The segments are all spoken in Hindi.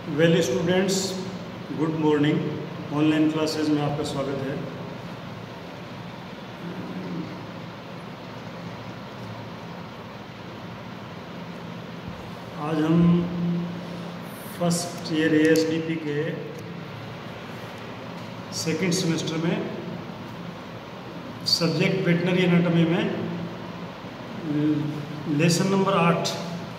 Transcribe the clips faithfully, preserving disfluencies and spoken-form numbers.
Well students, good morning. Online classes में आपका स्वागत है। आज हम फर्स्ट ईयर एएसडीपी के सेकंड सेमेस्टर में सब्जेक्ट वेटनरी एनाटॉमी में लेसन नंबर आठ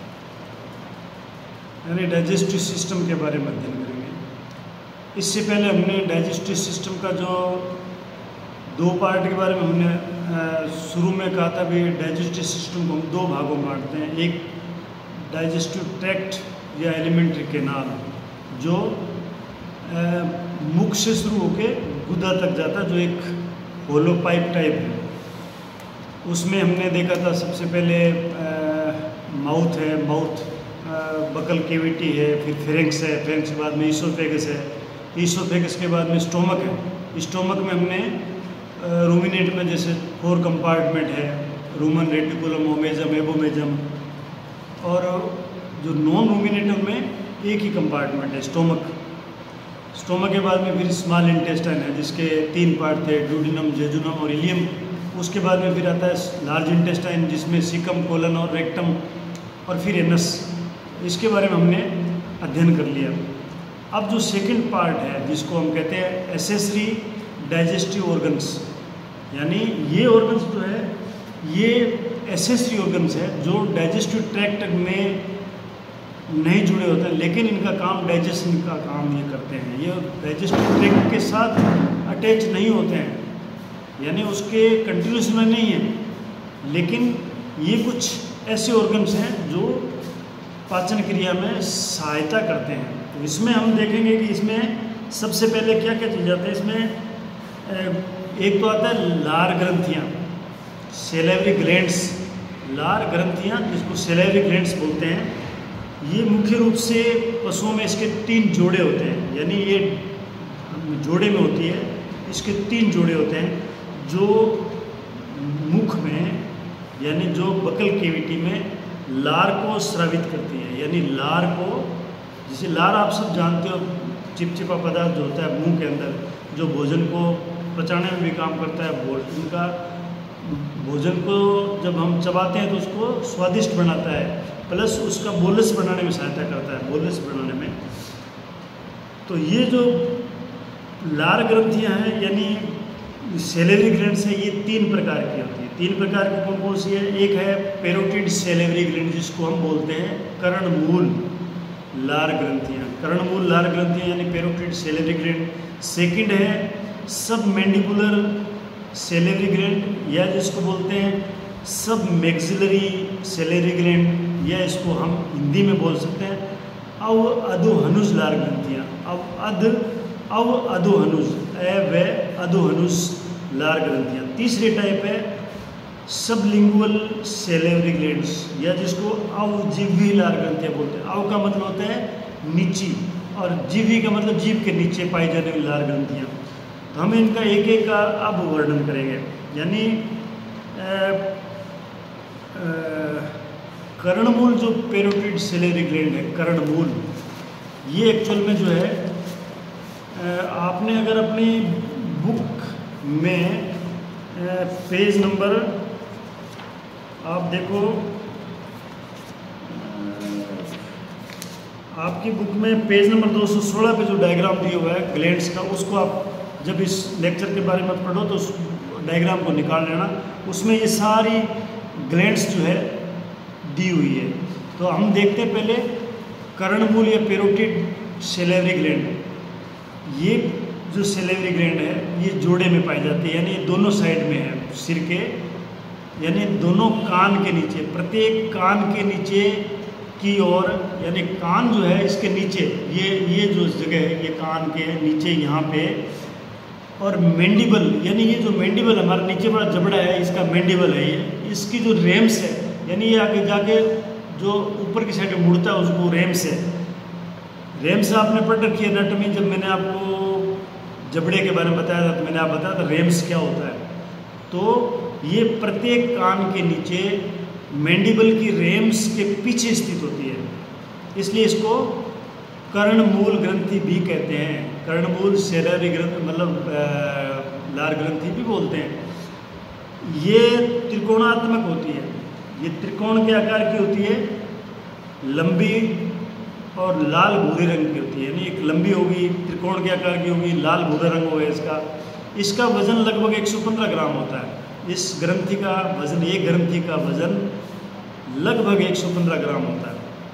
यानी डाइजेस्टिव सिस्टम के बारे में अध्ययन करेंगे। इससे पहले हमने डाइजेस्टिव सिस्टम का जो दो पार्ट के बारे में हमने शुरू में कहा था भी डाइजेस्टिव सिस्टम को हम दो भागों में बांटते हैं। एक डाइजेस्टिव ट्रैक्ट या एलिमेंट्री कैनाल जो मुख से शुरू होकर गुदा तक जाता, जो एक होलो पाइप टाइप है। उसमें हमने देखा था सबसे पहले माउथ है, माउथ बकल केविटी है, फिर फेरेंक्स है, फेरेंक्स के बाद में ईसोफेगस है, ईसोफेगस के बाद में स्टोमक है। स्टोमक में हमने रूमिनेट में जैसे फोर कंपार्टमेंट है, रूमन, रेटिकुलम, ओमेजम, एबोमेजम, और जो नॉन रूमिनेटर में एक ही कंपार्टमेंट है, स्टोमक। स्टोमक के बाद में फिर स्मॉल इंटेस्टाइन है जिसके तीन पार्ट थे, ड्यूडिनम, जेजुनम और इलियम। उसके बाद में फिर आता है लार्ज इंटेस्टाइन जिसमें सिकम, कोलन और रेक्टम, और फिर एनस। इसके बारे में हमने अध्ययन कर लिया। अब जो सेकंड पार्ट है जिसको हम कहते हैं एसेसरी डाइजेस्टिव ऑर्गन्स, यानी ये ऑर्गन्स जो है ये एसेसरी ऑर्गन्स है जो डाइजेस्टिव ट्रैक्ट में नहीं जुड़े होते हैं, लेकिन इनका काम डाइजेशन का काम ये करते हैं। ये डाइजेस्टिव ट्रैक्ट के साथ अटैच नहीं होते हैं, यानी उसके कंटिन्यूस में नहीं है, लेकिन ये कुछ ऐसे ऑर्गन्स हैं जो पाचन क्रिया में सहायता करते हैं। तो इसमें हम देखेंगे कि इसमें सबसे पहले क्या क्या चीज़ आता है। इसमें एक तो आता है लार ग्रंथियाँ, सेलेवरी ग्लैंड्स। लार ग्रंथियाँ जिसको सेलेवरी ग्लैंड्स बोलते हैं, ये मुख्य रूप से पशुओं में इसके तीन जोड़े होते हैं, यानी ये जोड़े में होती है, इसके तीन जोड़े होते हैं जो मुख में यानी जो बकल केविटी में लार को स्रावित करती है। यानी लार को, जिसे लार आप सब जानते हो, चिपचिपा पदार्थ जो होता है मुंह के अंदर, जो भोजन को पचाने में भी काम करता है। भोजन का भोजन को जब हम चबाते हैं तो उसको स्वादिष्ट बनाता है, प्लस उसका बोलस बनाने में सहायता करता है, बोलस बनाने में। तो ये जो लार ग्रंथियाँ हैं यानी सेलेवरी ग्लैंड्स है, ये तीन प्रकार की होती है। तीन प्रकार की कौन कौन सी है? एक है पेरोटिड सेलेवरी ग्लैंड जिसको हम बोलते हैं कर्णमूल लार ग्रंथियाँ। कर्णमूल लार ग्रंथियाँ यानी पेरोटिड सेलेवरी ग्लैंड। सेकंड है सब मैंडिबुलर सेलेवरी ग्लैंड या जिसको बोलते हैं सब मैक्सिलरी सेलेवरी ग्लैंड, या इसको हम हिंदी में बोल सकते हैं अव अधोहनुज लार ग्रंथियाँ। अव अध अव अधोहनुज ए व अधोहनुज लार ग्रंथियाँ। तीसरी टाइप है सबलिंगुअल सेलेवरी ग्लैंड्स या जिसको अवजिह्वी लार ग्रंथियाँ बोलते हैं। अव का मतलब होता है नीची, और जिह्वी का मतलब जीभ के नीचे पाई जाने वाली लार ग्रंथियाँ। तो हम इनका एक एक का अब वर्णन करेंगे। यानी कर्णमूल जो पेरोटिड सेलेवरी ग्लैंड है, कर्णमूल, ये एक्चुअल में जो है आपने अगर अपनी बुक में पेज नंबर आप देखो, आपकी बुक में पेज नंबर दो सौ सोलह पे जो डायग्राम दिया हुआ है ग्लैंड्स का, उसको आप जब इस लेक्चर के बारे में पढ़ो तो उस डायग्राम को निकाल लेना। उसमें ये सारी ग्लैंड्स जो है दी हुई है। तो हम देखते हैं पहले कर्णमूल या पेरोटिड सेलेवरी ग्लैंड। ये जो सेलेवरी ग्लैंड है ये जोड़े में पाई जाती है, यानी दोनों साइड में है सिर के, यानी दोनों कान के नीचे, प्रत्येक कान के नीचे की ओर, यानी कान जो है इसके नीचे, ये ये जो जगह है ये कान के नीचे यहाँ पे, और मैंडिबल यानी ये जो मैंडिबल हमारा नीचे वाला जबड़ा है इसका मैंडिबल है ये, इसकी जो रेम्स है यानी ये आगे जाके जो ऊपर की साइड में मुड़ता है उसको रेम्स है। रेम्स आपने पढ़ रखी है एनाटॉमी, जब मैंने आपको जबड़े के बारे में बताया था तो मैंने आप बताया था रेम्स क्या होता है। तो ये प्रत्येक कान के नीचे मैंडिबल की रेम्स के पीछे स्थित होती है, इसलिए इसको कर्णमूल ग्रंथि भी कहते हैं। कर्णमूल सेलेवरी ग्रंथि मतलब लार ग्रंथि भी बोलते हैं। ये त्रिकोणात्मक होती है, ये त्रिकोण के आकार की होती है, लंबी और लाल भूरे रंग की होती है। यानी एक लंबी होगी, त्रिकोण के आकार की होगी, लाल भूरा रंग होगा इसका। इसका वजन लगभग एक सौ पंद्रह ग्राम होता है। इस ग्रंथि का वजन, एक ग्रंथि का वजन लगभग एक सौ पंद्रह ग्राम होता है।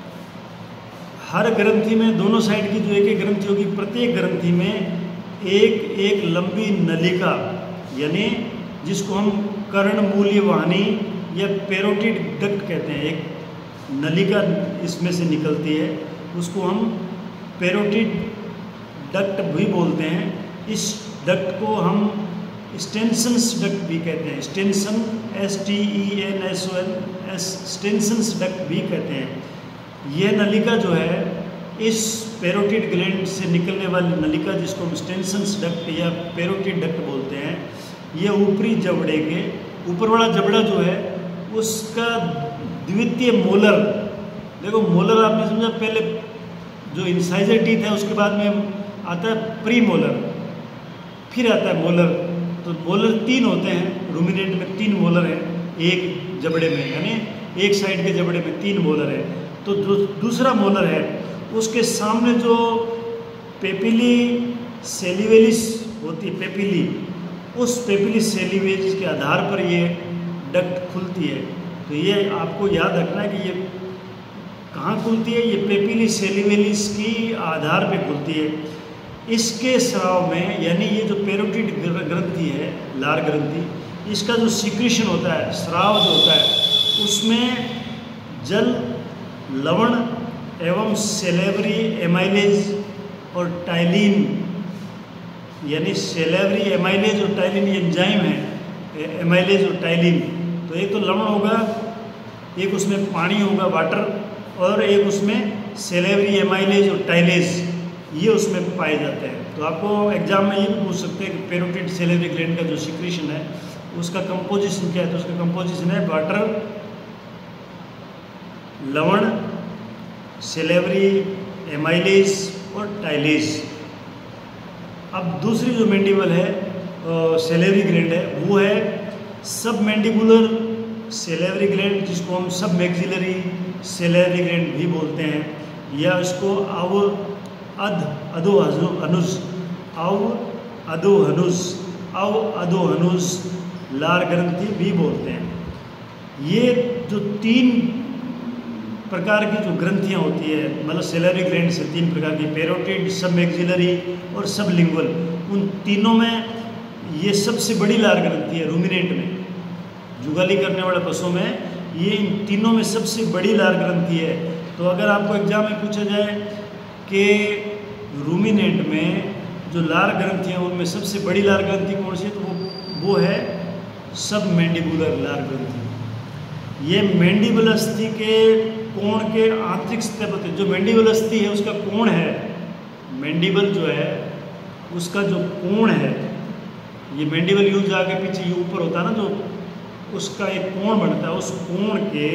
हर ग्रंथि में दोनों साइड की जो एक एक ग्रंथि होगी, प्रत्येक ग्रंथि में एक एक लंबी नलिका, यानी जिसको हम कर्णमूलीय वाहिनी या पेरोटिड डक्ट कहते हैं, एक नलिका इसमें से निकलती है, उसको हम पेरोटिड डक्ट भी बोलते हैं। इस डक्ट को हम स्टेनसन्स डक्ट भी कहते हैं। Stensen, S T E N S O N S, Stensen's duct भी कहते हैं। यह नलिका जो है, इस पेरोटिड ग्लैंड से निकलने वाली नलिका, जिसको हम स्टेनसन्स डक्ट या पेरोटिड डक्ट बोलते हैं, यह ऊपरी जबड़े के ऊपर वाला जबड़ा जो है उसका द्वितीय मोलर, देखो मोलर आपने समझा, पहले जो इंसाइजर टीथ है उसके बाद में आता है प्री मोलर, फिर आता है मोलर। तो मोलर तीन होते हैं, रूमिनेंट में तीन मोलर हैं एक जबड़े में, यानी एक साइड के जबड़े में तीन मोलर है। तो जो दूसरा मोलर है उसके सामने जो पेपिली सेलिवेलिस होती है, पेपिली, उस पेपिली सेलिवेलिस के आधार पर ये डक्ट खुलती है। तो ये आपको याद रखना है कि ये कहाँ खुलती है, ये पेपिली सेलिवेलिस की आधार पे खुलती है। इसके स्राव में, यानी ये जो पेरोटिड ग्रंथि है, लार ग्रंथि, इसका जो सिक्रीशन होता है, स्राव जो होता है, उसमें जल, लवण एवं सेलेवरी एमाइलेज और टाइलिन, यानी सेलेवरी एमाइलेज और टाइलिन एंजाइम है, एमाइलेज और टाइलिन। तो एक तो लवण होगा, एक उसमें पानी होगा, वाटर, और एक उसमें सेलेवरी एमाइलेज और टाइलेज, ये उसमें पाए जाते हैं। तो आपको एग्जाम में ये भी पूछ सकते हैं कि पेरोटिड सेलेवरी ग्लैंड का जो सिक्रीशन है उसका कंपोजिशन क्या है। तो उसका कंपोजिशन है वाटर, लवण, सेलेवरी एमाइलेज और टाइलेज। अब दूसरी जो मैंडिबल है, सेलेवरी ग्लैंड है, वो है सब मैंडिबुलर सेलेवरी ग्लैंड, जिसको हम सब मैक्सिलरी सेलेवरी ग्लैंड भी बोलते हैं, या इसको अव अध अधो अनुज अव अधोहनुज अव अधोहनुज लार ग्रंथि भी बोलते हैं। ये जो तीन प्रकार की जो ग्रंथियाँ होती है, मतलब सेलेवरी ग्लैंड से तीन प्रकार की, पेरोटिड, सब मैक्सिलरी और सब लिंगुअल, उन तीनों में ये सबसे बड़ी लार ग्रंथि है। रूमिनेंट में, जुगाली करने वाले पशुओं में ये इन तीनों में सबसे बड़ी लार ग्रंथि है। तो अगर आपको एग्जाम में पूछा जाए कि रूमिनेंट में जो लार ग्रंथि हैं उनमें सबसे बड़ी लार ग्रंथि कौन सी है, तो वो वो है सब मैंडिबुलर लार ग्रंथि। ये मैंडिबल अस्थि के कोण के आंतरिक सतह पर, जो मैंडिबल अस्थि है उसका कोण है, मैंडिबल जो है उसका जो कोण है, ये मैंडिबल यूं जाके पीछे ये ऊपर होता है ना, जो उसका एक कोण बनता है, उस कोण के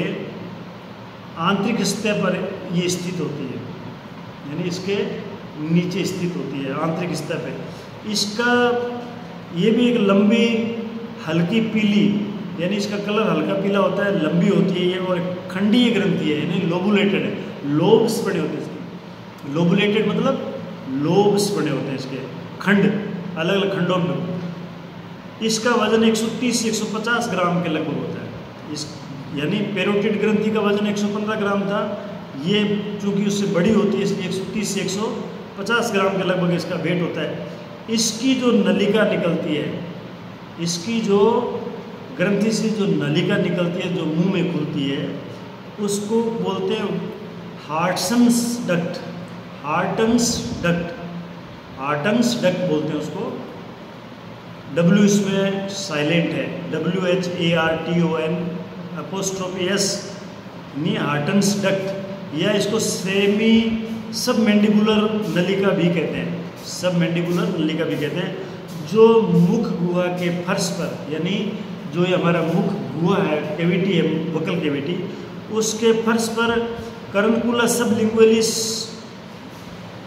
आंतरिक सतह पर ये स्थित होती है, यानी इसके नीचे स्थित होती है आंतरिक सतह पे। इसका ये भी एक लंबी हल्की पीली, यानी इसका कलर हल्का पीला होता है, लंबी होती है ये, और खंडीय ग्रंथि है, यानी लोबुलेटेड है, लोब्स बने होते हैं इसके। लोबुलेटेड मतलब लोब्स बने होते हैं इसके, खंड अलग अलग खंडों में। इसका वजन एक सौ तीस से एक सौ पचास ग्राम के लगभग होता है। इस यानी पेरोटिड ग्रंथि का वजन एक सौ पंद्रह ग्राम था, ये चूँकि उससे बड़ी होती है इसलिए एक सौ तीस से एक सौ पचास ग्राम के लगभग इसका वेट होता है। इसकी जो नलिका निकलती है, इसकी जो ग्रंथि से जो नलिका निकलती है, जो मुंह में खुलती है, उसको बोलते हैं Wharton's duct, Wharton's duct, Wharton's duct बोलते हैं उसको। डब्ल्यू इसमें साइलेंट है, W H A R T O N apostrophe S, यानी हार्टन्स डक्ट, या इसको सेमी सब मैंडिबुलर नलिका भी कहते हैं, सब मैंडिबुलर नलिका भी कहते हैं। जो मुख गुहा के फर्श पर, यानी जो ये हमारा मुख गुहा है, कैविटी है, वोकल कैविटी, उसके फर्श पर कर्नकुला सबलिंगुअलिस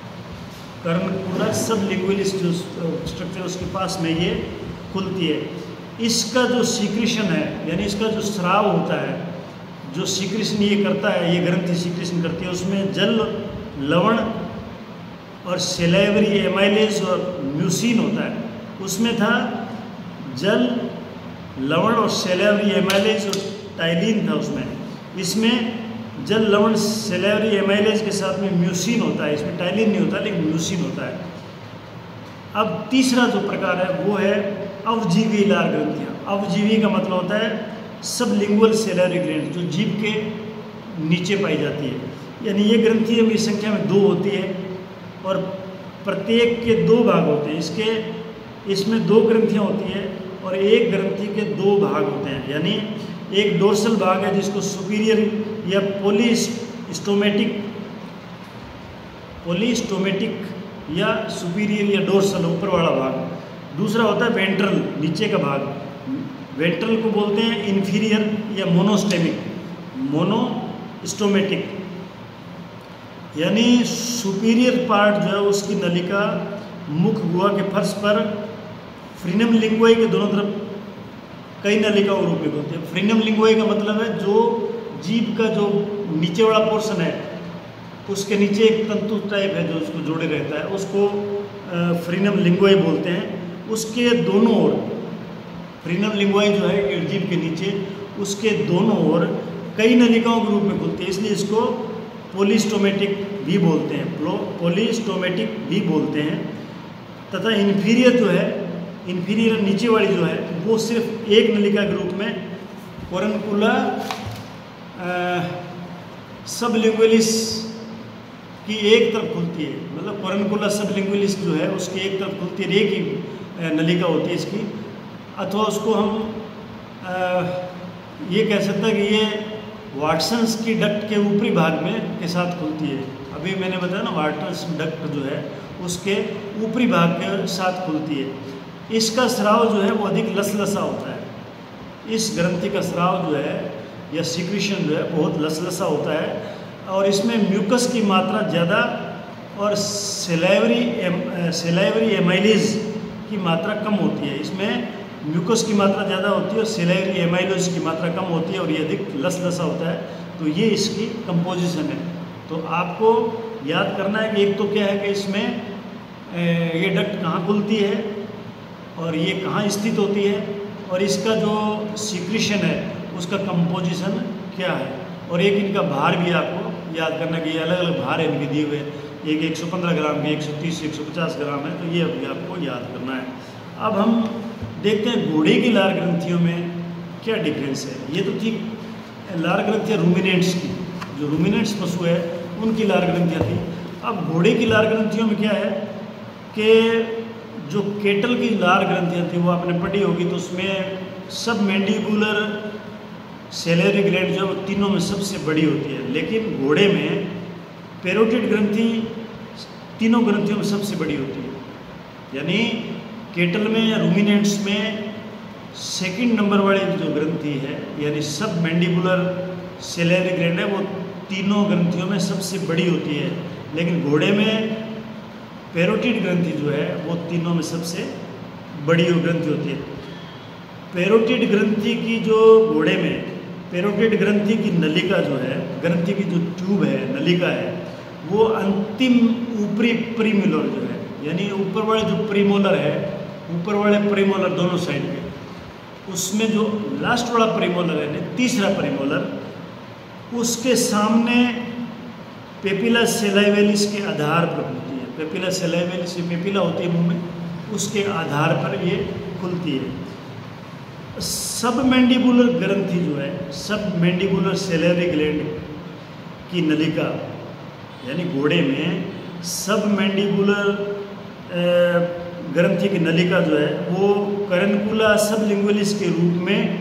कर्णकुला सबलिंगुअलिस जो स्ट्रक्चर उसके पास में ये खुलती है। इसका जो सीक्रेशन है, यानी इसका जो स्राव होता है, जो सीक्रेशन ये करता है, ये ग्रंथि सीक्रेशन करती है, उसमें जल, लवण और सेलेवरी एमाइलेज और म्यूसिन होता है। उसमें था जल, लवण और सेलेवरी एमाइलेज और टाइलिन था उसमें। इसमें जल, लवण, सेलेवरी एमाइलेज के साथ में म्यूसिन होता है। इसमें टाइलिन नहीं होता लेकिन म्यूसिन होता है। अब तीसरा जो प्रकार है वो है अवजीवी लार ग्रंथियाँ। अवजीवी का मतलब होता है सबलिंगुअल सेलेवरी ग्लैंड, जो जीभ के नीचे पाई जाती है। यानी ये ग्रंथि की संख्या में दो होती है और प्रत्येक के दो भाग होते हैं। इसके इसमें दो ग्रंथियाँ होती हैं और एक ग्रंथि के दो भाग होते हैं। यानी एक डोर्सल भाग है जिसको सुपीरियर या पोलिस्टोमेटिक पोलिस्टोमेटिक या सुपीरियर या डोर्सल ऊपर वाला भाग। दूसरा होता है वेंट्रल, नीचे का भाग। वेंट्रल को बोलते हैं इन्फीरियर या मोनोस्टेमिक, मोनोस्टोमेटिक। यानी सुपीरियर पार्ट जो है उसकी नलिका मुख गुहा के फर्श पर फ्रीनम लिंगुआई के दोनों तरफ कई नलिकाओं के रूप में होती है। फ्रीनम लिंगुआई का मतलब है जो जीभ का जो नीचे वाला पोर्शन है उसके नीचे एक तंतु टाइप है जो उसको जोड़े रहता है, उसको फ्रीनम लिंगुआई बोलते हैं। उसके दोनों ओर फ्रीनम लिंगुआई जो है जीभ के नीचे, उसके दोनों ओर कई नलिकाओं के रूप में खुलती है, इसलिए इसको पोलिस्टोमेटिक भी बोलते हैं, पोलिस्टोमेटिक भी बोलते हैं। तथा इन्फीरियर जो है, इन्फीरियर नीचे वाली जो है वो सिर्फ एक नलिका के रूप में कोरनकुला सबलिंगुअलिस की एक तरफ खुलती है। मतलब कोरनकुला सबलिंगुअलिस जो है उसकी एक तरफ खुलती है, एक ही नलिका होती है इसकी। अथवा उसको हम आ, ये कह सकते हैं कि ये वाटसन्स की डक्ट के ऊपरी भाग में के साथ खुलती है। अभी मैंने बताया ना वाटसन्स डक्ट जो है उसके ऊपरी भाग के साथ खुलती है। इसका स्राव जो है वो अधिक लसलसा होता है। इस ग्रंथि का स्राव जो है या सीक्रेशन जो है बहुत लसलसा होता है और इसमें म्यूकस की मात्रा ज़्यादा और सेलेवरी एम सेलेवरी एमाइलेज की मात्रा कम होती है। इसमें म्यूकस की मात्रा ज़्यादा होती है और सेलेवरी एमाइलेज की मात्रा कम होती है और ये अधिक लसलसा होता है। तो ये इसकी कंपोजिशन है। तो आपको याद करना है कि एक तो क्या है कि इसमें ये डक्ट कहाँ खुलती है और ये कहाँ स्थित होती है और इसका जो सीक्रेशन है उसका कंपोजिशन क्या है। और एक इनका भार भी आपको याद करना कि ये अलग अलग भार है इनके दिए हुए। एक एक सौ पंद्रह ग्राम के, एक सौ तीस एक सौ पचास ग्राम है, तो ये अभी आपको याद करना है। अब हम देखते हैं घोड़े की लार ग्रंथियों में क्या डिफरेंस है। ये तो थी लार ग्रंथियाँ रूमिनेंट्स की, जो रूमिनेंट्स पशु है उनकी लार ग्रंथियाँ थी। अब घोड़े की लार ग्रंथियों में क्या है कि जो केटल की लार ग्रंथियाँ थी वो आपने पढ़ी होगी, तो उसमें सब मैंडिबुलर सेलेवरी ग्लैंड जो है वो तीनों में सबसे बड़ी होती है। लेकिन घोड़े में पेरोटिड ग्रंथि तीनों ग्रंथियों में सबसे बड़ी होती है। यानी केटल में या रूमिनेंट्स में सेकंड नंबर वाली जो ग्रंथि है यानी सब मैंडिबुलर सेलेवरी ग्लैंड है वो तीनों ग्रंथियों में सबसे बड़ी होती है। लेकिन घोड़े में पेरोटिड ग्रंथि जो है वो तीनों में सबसे बड़ी ग्रंथि होती है। पेरोटिड ग्रंथि की जो घोड़े में पेरोटिड ग्रंथि की नलिका जो है, ग्रंथि की जो ट्यूब है, नलिका है, वो अंतिम ऊपरी प्रीमोलर जो है, यानी ऊपर वाले जो प्रीमोलर है, ऊपर वाले प्रीमोलर दोनों साइड के, उसमें जो लास्ट वाला प्रीमोलर है, तीसरा प्रीमोलर, उसके सामने पेपिला सेलाइवेलिस के आधार पर होती है। पेपिला सेलाइवेलिस पेपिला होती है मुंह में, उसके आधार पर ये खुलती है। सब मैंडिबुलर ग्रंथि जो है, सब मैंडिबुलर सेलेवरी ग्लैंड की नलिका यानी घोड़े में सब मैंडिबुलर ग्रंथि की नलिका जो है वो करनकुला सबलिंगुअलिस के रूप में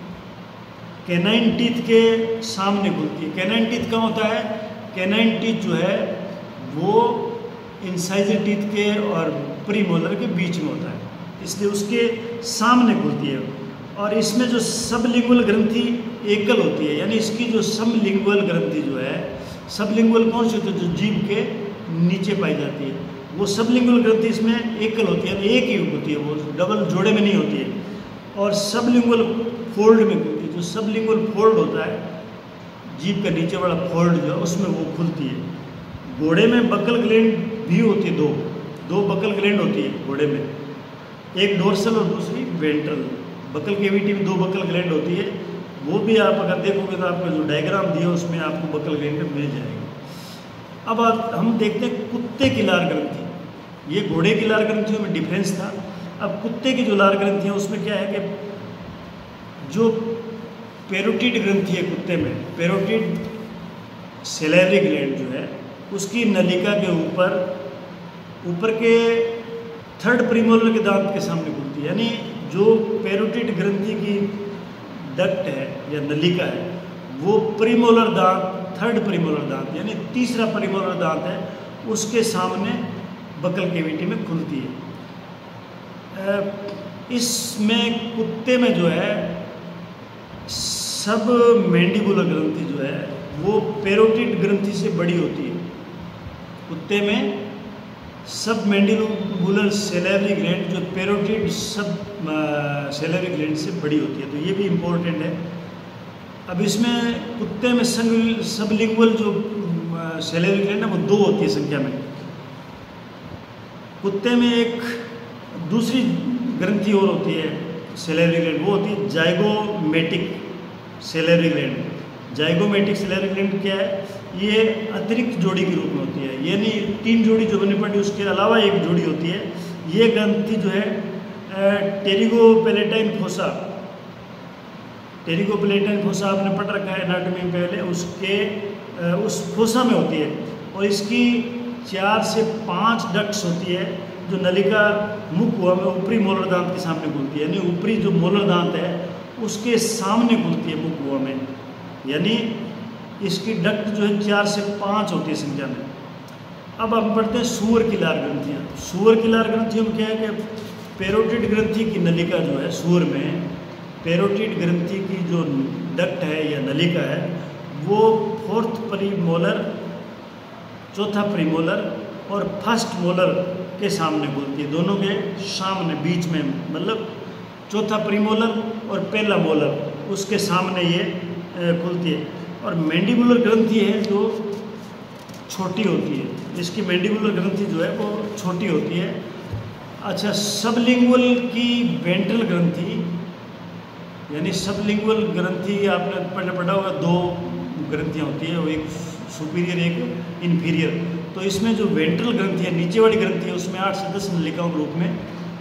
कैनाइन टीथ के सामने खुलती है। कैनाइन टीथ कहाँ होता है? कैनाइन टीथ जो है वो इंसाइजर टीथ के और प्रीमोलर के बीच में होता है, इसलिए उसके सामने खुलती है। और इसमें जो सबलिंगुअल ग्रंथि एकल होती है, यानी इसकी जो सबलिंगुअल ग्रंथि जो है, सबलिंगुअल कौन सी होती है? जो जीभ के नीचे पाई जाती है। वो सबलिंगुअल ग्रंथि इसमें एकल होती है, एक ही होती है, वो डबल जोड़े में नहीं होती है। और सबलिंगुअल फोल्ड में खुलती है। जो सबलिंगुअल फोल्ड होता है, जीभ का नीचे वाला फोल्ड जो है उसमें वो खुलती है। घोड़े में बकल ग्लैंड भी होती है, दो दो बकल ग्लैंड होती है घोड़े में, एक डोर्सल और दूसरी वेंट्रल। बकल कैविटी में दो बकल ग्लैंड होती है, वो भी आप अगर देखोगे तो आपको जो डायग्राम दिया उसमें आपको बकल ग्लैंड मिल जाएगा। अब आप हम देखते हैं कुत्ते की लार ग्रंथि। ये घोड़े की लार ग्रंथियों में डिफरेंस था। अब कुत्ते की जो लार ग्रंथि है उसमें क्या है कि जो पेरोटिड ग्रंथि है कुत्ते में, पेरोटिड सेलेवरी ग्लैंड जो है उसकी नलिका के ऊपर ऊपर के थर्ड प्रीमोलर के दांत के सामने खुलती है। यानी जो पेरोटिड ग्रंथि की डक्ट है या नलिका है वो प्रीमोलर दांत, थर्ड प्रीमोलर दांत यानी तीसरा प्रीमोलर दांत है, उसके सामने बकल कैविटी में खुलती है। इसमें कुत्ते में जो है सब मैंडिबुलर ग्रंथि जो है वो पेरोटिड ग्रंथि से बड़ी होती है। कुत्ते में सब मैंडिबुलर सेलेवरी ग्लैंड जो पेरोटिड सब सेलेवरी ग्लैंड से बड़ी होती है, तो ये भी इम्पोर्टेंट है। अब इसमें कुत्ते में संग सबलिंगुअल जो सेलेवरी ग्लैंड है वो दो होती है संख्या में। कुत्ते में एक दूसरी ग्रंथि और होती है सेलेवरी ग्लैंड, वो होती है zygomatic salivary gland. Zygomatic salivary gland क्या है? ये अतिरिक्त जोड़ी के रूप में होती है, यानी तीन जोड़ी जो बनी पड़ी उसके अलावा एक जोड़ी होती है। ये ग्रंथि जो है टेरिगोपेलेटाइन फोसा, टेरिगोपेलेटाइन फोसा आपने पढ़ रखा है एनाटॉमी में पहले, उसके उस फोसा में होती है और इसकी चार से पाँच डक्ट्स होती है जो नलिका मुख हुआ में ऊपरी मोलर दांत के सामने खुलती है। यानी ऊपरी जो मोलर दांत है उसके सामने खुलती है मुख हुआ में, यानी इसकी डक्ट जो है चार से पाँच होती है संख्या में। अब हम पढ़ते हैं सूअर की लार ग्रंथियाँ। सूअर की लार ग्रंथियों में क्या है कि पेरोटिड ग्रंथि की नलिका जो है सूअर में, पेरोटिड ग्रंथि की जो डक्ट है या नलिका है वो फोर्थ प्रीमोलर, चौथा प्रीमोलर और फर्स्ट मोलर के सामने खुलती है, दोनों के सामने बीच में, मतलब चौथा प्रीमोलर और पहला मोलर उसके सामने ये खुलती है। और मैंडिबुलर ग्रंथि है जो छोटी होती है, इसकी मैंडिबुलर ग्रंथि जो है वो छोटी होती है। अच्छा, सबलिंगुअल की वेंट्रल ग्रंथि, यानी सबलिंगुअल ग्रंथि आपने पहले पढ़ा होगा, दो ग्रंथियाँ होती है, वो एक सुपीरियर एक इन्फीरियर। तो इसमें जो वेंट्रल ग्रंथि है, नीचे वाली ग्रंथि है, उसमें आठ से दस नलिकाओं के रूप में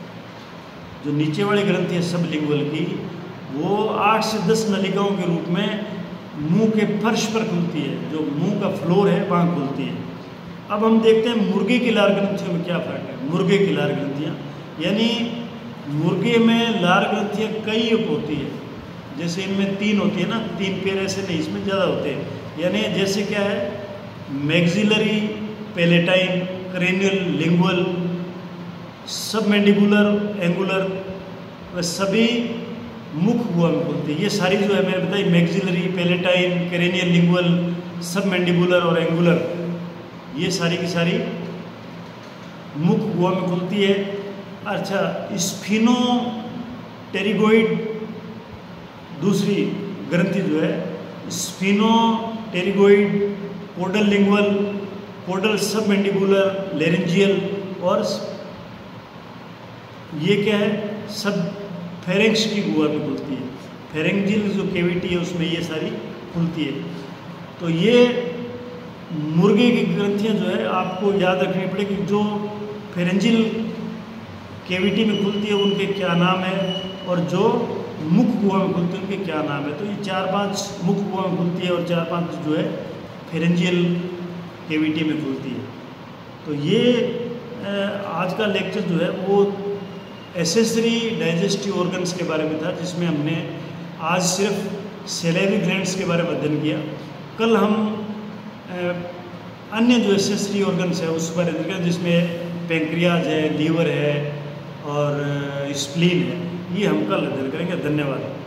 जो नीचे वाली ग्रंथि है सबलिंगुअल की, वो आठ से दस नलिकाओं के रूप में मुंह के फर्श पर खुलती है, जो मुंह का फ्लोर है वहाँ खुलती है। अब हम देखते हैं मुर्गे की लार ग्रंथियों में क्या फ़र्क है। मुर्गे की लार ग्रंथियाँ, यानी मुर्गे में लार ग्रंथियाँ कई उप होती है, जैसे इनमें तीन होती है ना, तीन पैर ऐसे नहीं, इसमें ज़्यादा होते हैं। यानी जैसे क्या है, maxillary, palatine, cranial, lingual, sub mandibular, angular, वह सभी मुख हुआ में खुलती है। ये सारी जो है मैंने बताई, maxillary, palatine, cranial, lingual, sub mandibular और एंगुलर, ये सारी की सारी मुख हुआ में खुलती है। अच्छा, स्फिनो टेरिगोइड दूसरी ग्रंथि जो है, स्फिनो टेरिगोइड, कोडल लिंगुअल, कोडल सब मैंडिबुलर, लेरेंजियल, और ये क्या है, सब फेरेंक्स की गुहा में खुलती है। फेरेंजियल जो कैविटी है उसमें ये सारी खुलती है। तो ये मुर्गे की ग्रंथियाँ जो है आपको याद रखनी पड़ेगी, जो फेरेंजियल कैविटी में खुलती है उनके क्या नाम है, और जो मुख गुहा में खुलती है उनके क्या नाम है। तो ये चार पांच मुख गुहा में खुलती है और चार पांच जो है फेरेंजियल कैविटी में खुलती है। तो ये आज का लेक्चर जो है वो एसेसरी डाइजेस्टिव ऑर्गन्स के बारे में था, जिसमें हमने आज सिर्फ सेलेवरी ग्लैंड्स के बारे में अध्ययन किया। कल हम अन्य जो एसेसरी ऑर्गन्स है उस पर अध्ययन करें, जिसमें पेंक्रियाज है, लीवर है और स्प्लीन है, ये हम कल अध्ययन करेंगे। धन्यवाद।